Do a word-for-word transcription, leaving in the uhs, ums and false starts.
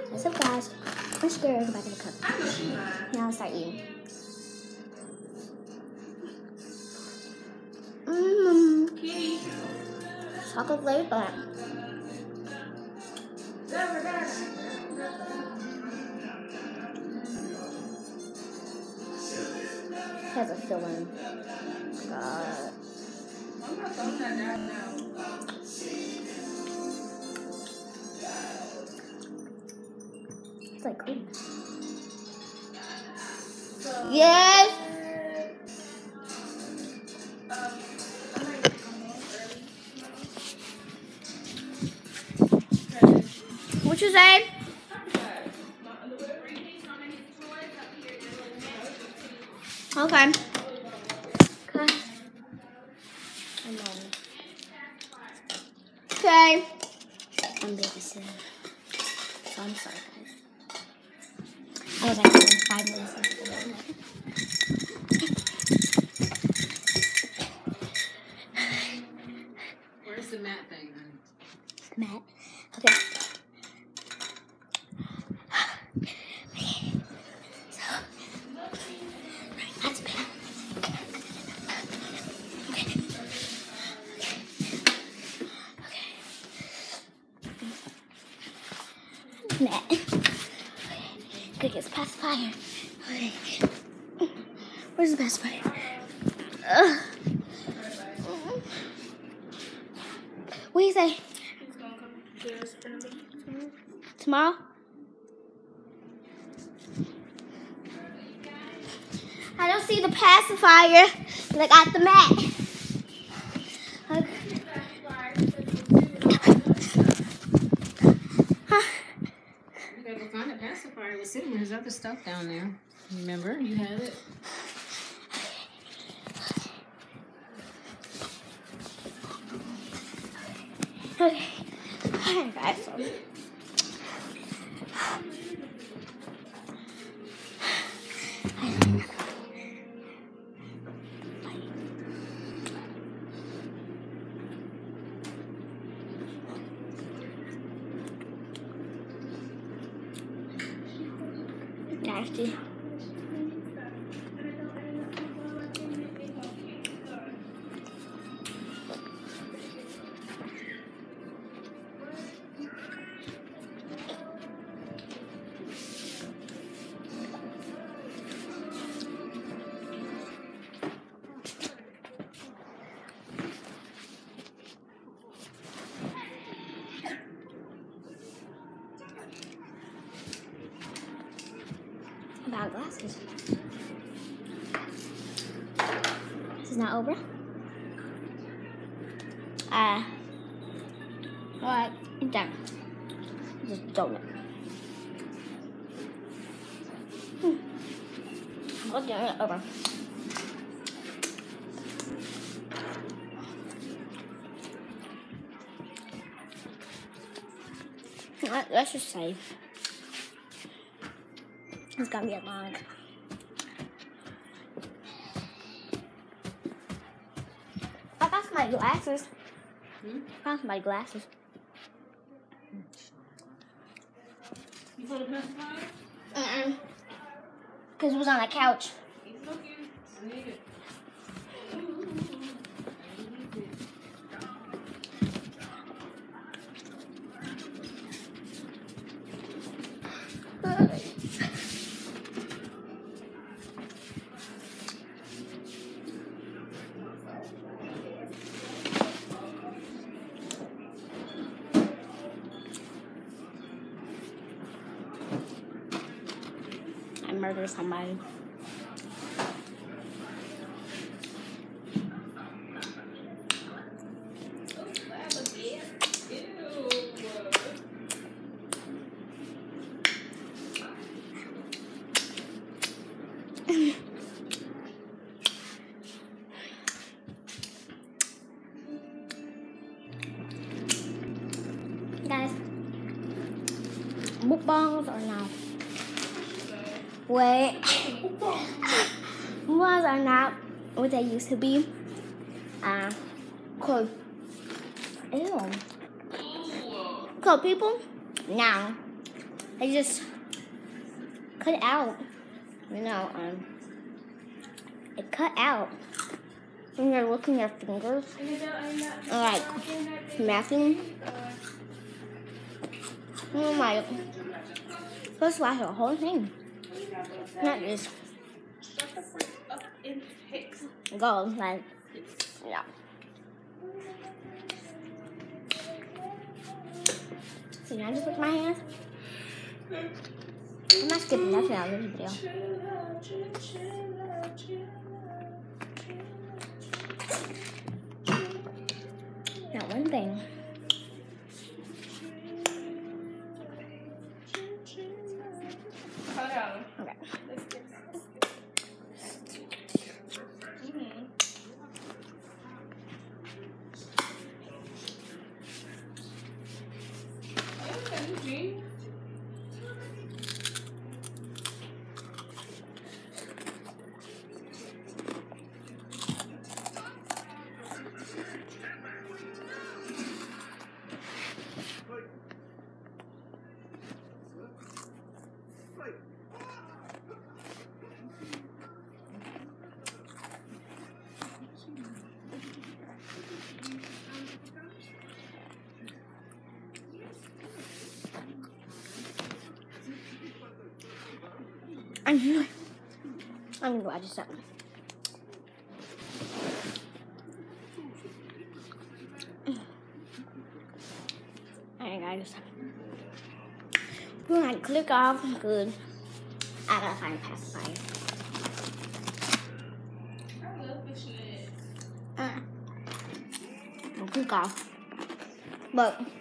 What's up, guys? I'm scared to go back in the cup. Now I'll start eating. Mmm. Chocolate flavor. Has a filling. God. I'm not throwing that down now. It's like cream. So, yes. Um, what you say? Okay. Okay. Okay. I'm babysitting. So I'm sorry, guys. I was actually five minutes left. Where's the mat thing? The mat. Okay. So, right, that's bad. Okay. Okay. Mat. Good, get the pacifier. Okay. Where's the pacifier? Ugh. What do you say? Tomorrow? I don't see the pacifier. Like at the mat. Okay. Huh? You gotta go find a pacifier. It was sitting there. There's other stuff down there. Remember? You had it. Okay. Alright, guys. So. Nasty. About glasses. This is not over. Uh, alright, eat that. Just donut. Hmm. I'll get it over. Alright, let's just save. It's gonna be a long. I got my glasses. Hmm? I got my glasses. You put a pacifier? Mm-mm. Because it was on the couch. He's looking. I need it. I murdered somebody. Guys, mukbangs or not? Wait, mukbangs are not what they used to be. Uh, cause, ew. Cause people now I just cut out, you know, um, it cut out when you're looking at your fingers, and like smacking. And I'm like, supposed to watch the whole thing, not just go like, yeah. So now I just lick my hands. I'm not skipping nothing out of this video. Not one thing. Okay. I'm gonna, I'm gonna watch this up. Alright guys, we're gonna click off. Good. I gotta find a pacifier. I love fishnet. Uh, we'll click off. But